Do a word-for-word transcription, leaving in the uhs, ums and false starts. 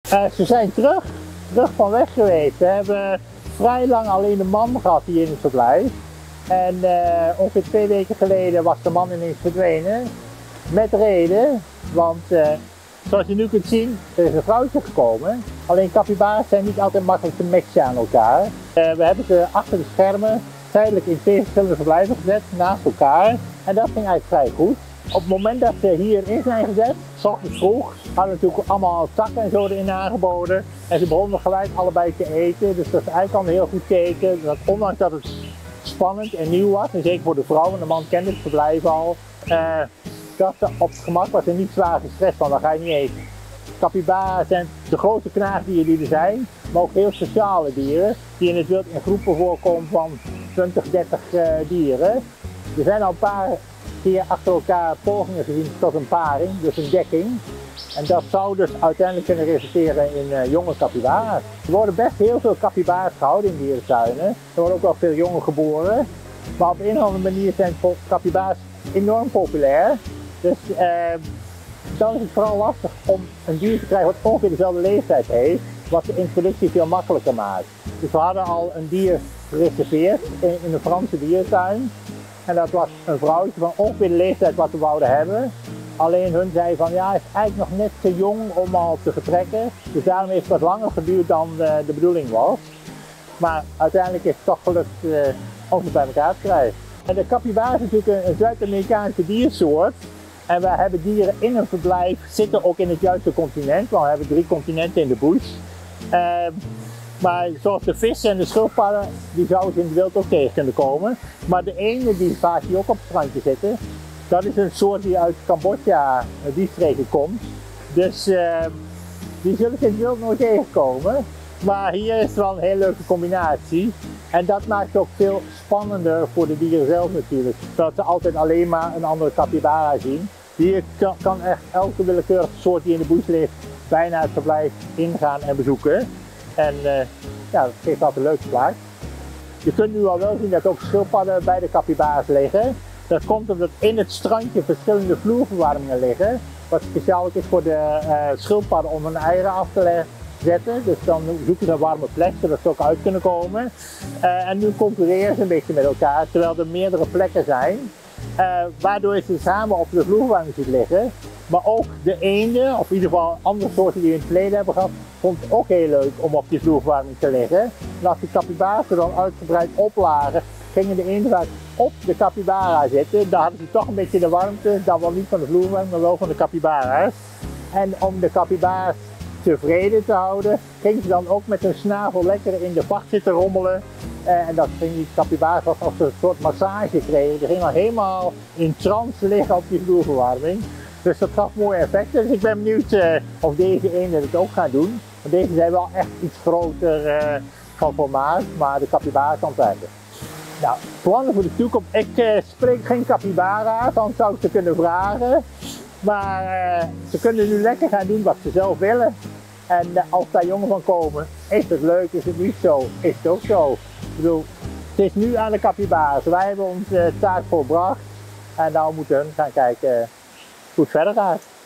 Uh, ze zijn terug, terug van weg geweest. We hebben vrij lang alleen de man gehad hier in het verblijf. En uh, ongeveer twee weken geleden was de man ineens verdwenen. Met reden, want uh, zoals je nu kunt zien, er is een vrouwtje gekomen. Alleen capybaras zijn niet altijd makkelijk te matchen aan elkaar. Uh, we hebben ze achter de schermen tijdelijk in twee verschillende verblijven gezet, naast elkaar. En dat ging eigenlijk vrij goed. Op het moment dat ze hierin zijn gezet, 's ochtends vroeg, hadden we natuurlijk allemaal takken en zo erin aangeboden. En ze begonnen gelijk allebei te eten. Dus dat is eigenlijk al een heel goed teken. Dat ondanks dat het spannend en nieuw was, en zeker voor de vrouw, en de man kende het verblijf al, uh, dat ze op het gemak was en niet zwaar gestrest van, dan ga je niet eten. Capybara's zijn de grootste knaagdieren die er zijn, maar ook heel sociale dieren, die in het wild in groepen voorkomen van twintig, dertig uh, dieren. Er zijn al een paar keer achter elkaar pogingen gezien tot een paring, dus een dekking. En dat zou dus uiteindelijk kunnen resulteren in uh, jonge capybara's. Er worden best heel veel capybara's gehouden in dierentuinen. Er worden ook wel veel jongen geboren. Maar op een of andere manier zijn capybara's enorm populair. Dus uh, dan is het vooral lastig om een dier te krijgen wat ongeveer dezelfde leeftijd heeft, wat de introductie veel makkelijker maakt. Dus we hadden al een dier gereserveerd in, in een Franse dierentuin. En dat was een vrouwtje van ongeveer de leeftijd wat we wouden hebben. Alleen hun zei van ja, hij is eigenlijk nog net te jong om al te vertrekken. Dus daarom heeft het wat langer geduurd dan uh, de bedoeling was. Maar uiteindelijk is het toch gelukt uh, om ze bij elkaar te krijgen. En de capybara is natuurlijk een, een Zuid-Amerikaanse diersoort. En wij hebben dieren in een verblijf zitten ook in het juiste continent. Want we hebben drie continenten in de bush. Uh, maar zoals de vissen en de schildpadden, die zouden ze in het wild ook tegen kunnen komen. Maar de ene die vaak hier ook op het strandje zitten, dat is een soort die uit Cambodja, die streken komt. Dus uh, die zullen ze in het wild nooit tegenkomen. Maar hier is het wel een hele leuke combinatie. En dat maakt het ook veel spannender voor de dieren zelf natuurlijk. Dat ze altijd alleen maar een andere capybara zien. Hier kan, kan echt elke willekeurige soort die in de bush ligt bijna het verblijf ingaan en bezoeken. En uh, ja, dat geeft altijd een leuke plaats. Je kunt nu al wel zien dat ook schildpadden bij de capybara's liggen. Dat komt omdat in het strandje verschillende vloerverwarmingen liggen. Wat speciaal is voor de uh, schildpadden om hun eieren af te zetten. Dus dan zoeken ze een warme plek zodat ze ook uit kunnen komen. Uh, en nu concurreren ze een beetje met elkaar terwijl er meerdere plekken zijn. Uh, waardoor je ze samen op de vloerverwarming ziet liggen. Maar ook de eenden, of in ieder geval andere soorten die we in het verleden hebben gehad, vond het ook heel leuk om op die vloerverwarming te liggen. En als die capybara's er dan uitgebreid op lagen, gingen de eenden vaak op de capybara zitten. Daar hadden ze toch een beetje de warmte, dan wel niet van de vloerverwarming, maar wel van de capybara's. En om de capybara's tevreden te houden, gingen ze dan ook met hun snavel lekker in de vacht zitten rommelen. Uh, en dat ging die capybara's alsof ze een soort massage kregen. Die gingen dan helemaal in trance liggen op die vloerverwarming. Dus dat gaf mooie effecten. Dus ik ben benieuwd uh, of deze eenden het ook gaan doen. Want deze zijn wel echt iets groter uh, van formaat, maar de capybara kan blijven. Nou, plannen voor de toekomst. Ik uh, spreek geen capybara, dan zou ik ze kunnen vragen. Maar uh, ze kunnen nu lekker gaan doen wat ze zelf willen. En uh, als daar jongen van komen, is het leuk, is het niet zo, is het ook zo. Ik bedoel, het is nu aan de capybara's. Wij hebben onze uh, taak volbracht. En nou moeten hun gaan kijken hoe het verder gaat.